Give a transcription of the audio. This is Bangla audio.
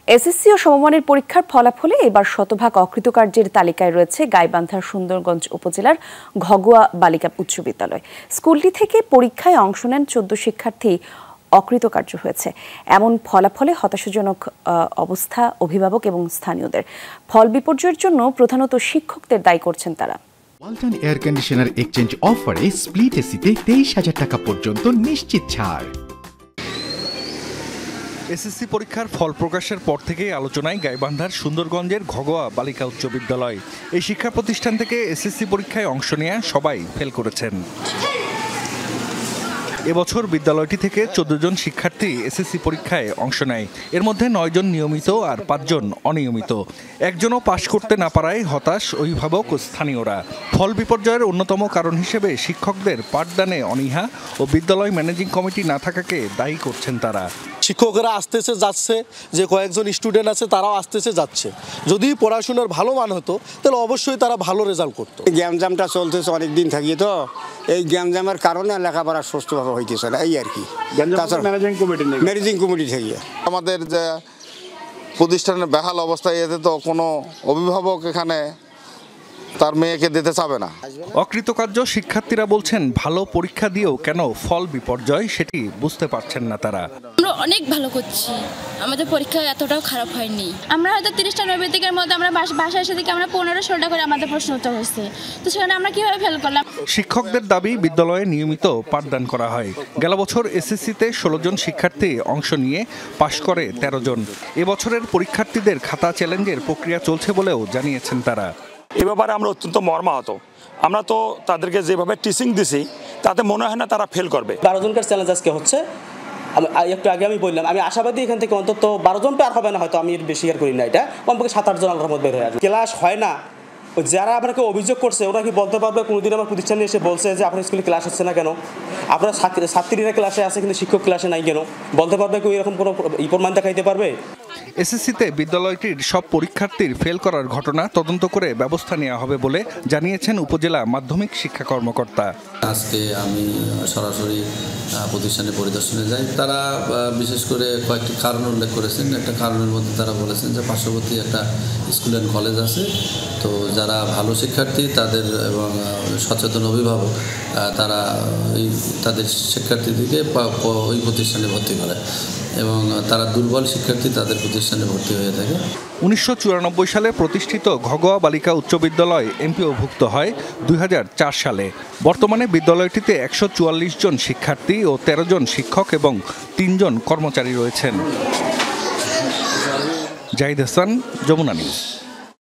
এসএসসি ও সমমানের পরীক্ষার ফলাফলে এবার শতভাগ অকৃতকার্যের তালিকায় রয়েছে গাইবান্ধার সুন্দরগঞ্জ উপজেলার ঘগুয়া বালিকা উচ্চ বিদ্যালয়। স্কুলটি থেকে পরীক্ষায় অংশ নেন 14 শিক্ষার্থী অকৃতকার্য হয়েছে। এমন ফলাফলে হতাশাজনক অবস্থা অভিভাবক এবং স্থানীয়দের। ফল বিপর্যয়ের জন্য প্রধানত শিক্ষকদের দায়ী করছেন তারা। ওয়ালটন এয়ার কন্ডিশনার এক্সচেঞ্জ অফারে স্প্লিট এসিতে 23,000 টাকা পর্যন্ত নিশ্চিত ছাড়। এসএসসি পরীক্ষার ফল প্রকাশের পর থেকেই আলোচনায় গাইবান্ধার সুন্দরগঞ্জের ঘগোয়া বালিকা উচ্চ বিদ্যালয়। এই শিক্ষা প্রতিষ্ঠান থেকে এসএসসি পরীক্ষায় অংশ নিয়ে সবাই ফেল করেছেন। এবছর বিদ্যালয়টি থেকে 14 জন শিক্ষার্থী এসএসসি পরীক্ষায় অংশ নেয়। এর মধ্যে 9 জন নিয়মিত আর 5 জন অনিয়মিত। একজনও পাশ করতে না পারায় হতাশ অভিভাবক ও স্থানীয়রা। ফল বিপর্যয়ের অন্যতম কারণ হিসেবে শিক্ষকদের পাঠদানে অনীহা ও বিদ্যালয় ম্যানেজিং কমিটি না থাকাকে দায়ী করছেন তারা। শিক্ষকরা আসতেছে যাচ্ছে, যে কয়েকজন স্টুডেন্ট আছে তারাও আসতেছে যাচ্ছে। যদি পড়াশোনার ভালো মান হতো তাহলে অবশ্যই তারা ভালো রেজাল্ট করতো। গ্যামজামটা চলতেছে অনেক দিন থাকি, তো এই গ্যামজামের কারণে লেখাপড়া সুস্থভাবে হইতেছে না, এই আর কি। ম্যানেজিং কমিটি থেকে আমাদের যে প্রতিষ্ঠানের বেহাল অবস্থায়, এতে তো কোনো অভিভাবক এখানে তার মেয়েকে দিতে চাবে না। অকৃতকার্য শিক্ষার্থীরা বলছেন, ভালো পরীক্ষা দিয়েও কেন ফল বিপর্যয় সেটি বুঝতে পারছেন না তারা। আমরা অনেক ভালো করছি, আমাদের পরীক্ষা এতটাও খারাপ হয়নি। আমরা হয়তো 30টা নৈবেদিকের মধ্যে আমরা বাসায় এসে থেকে আমরা 15-16টা করে আমাদের প্রশ্ন উত্তর হয়েছে, তো সেখানে আমরা কিভাবে ফেল করলাম। শিক্ষকদের দাবি বিদ্যালয়ে নিয়মিত পাঠদান করা হয়। গেল বছর এসএসসিতে 16 জন শিক্ষার্থী অংশ নিয়ে পাশ করে 13 জন। এবছরের পরীক্ষার্থীদের খাতা চ্যালেঞ্জের প্রক্রিয়া চলছে বলেও জানিয়েছেন তারা। এ ব্যাপারে আমরা অত্যন্ত মর্মাহত। আমরা তো তাদেরকে যেভাবে টিচিং দিছি তাতে মনে হয় না তারা ফেল করবে। 12 জনকার চ্যালেঞ্জ আজকে হচ্ছে। একটু আগে আমি বললাম, আমি আশাবাদী এখান থেকে অন্তত 12 জন পার হবে না, হয়তো আমি বেশি আর করি না, এটা কমপক্ষে 7-8 জন আল্লাহর মধ্যে বের হয়ে আসবে। ক্লাস হয় না, যারা আপনাকে অভিযোগ করছে ওরা কি বলতে পারবে কোনোদিন আমার প্রতিষ্ঠানে এসে বলছে যে আপনার স্কুলে ক্লাস হচ্ছে না কেন, আপনার ছাত্রীরা ক্লাসে আছে কিন্তু শিক্ষক ক্লাসে নাই কেন? বলতে পারবে কেউ? এরকম কোনো প্রমাণ দেখাইতে পারবে? এসএসসিতে বিদ্যালয়টির সব পরীক্ষার্থীর ফেল করার ঘটনা তদন্ত করে ব্যবস্থা নেওয়া হবে বলে জানিয়েছেন উপজেলা মাধ্যমিক শিক্ষা কর্মকর্তা। আজকে আমি সরাসরি প্রতিষ্ঠানে পরিদর্শনে যাই। তারা বিশেষ করে কয়েকটি কারণ উল্লেখ করেছেন। একটা কারণের মধ্যে তারা বলেছেন যে পার্শ্ববর্তী একটা স্কুল অ্যান্ড কলেজ আছে, তো যারা ভালো শিক্ষার্থী তাদের এবং সচেতন অভিভাবক তারা তাদের শিক্ষার্থীদেরকে ওই প্রতিষ্ঠানে ভর্তি করে এবং তারা দুর্বল শিক্ষার্থী তাদের প্রতিষ্ঠানে ভর্তি হয়ে থাকে। 1994 সালে প্রতিষ্ঠিত ঘগোয়া বালিকা উচ্চ বিদ্যালয় এমপিওভুক্ত হয় 2004 সালে। বর্তমানে বিদ্যালয়টিতে 144 জন শিক্ষার্থী ও 13 জন শিক্ষক এবং 3 জন কর্মচারী রয়েছেন। জাহিদ হাসান, যমুনা নিউজ।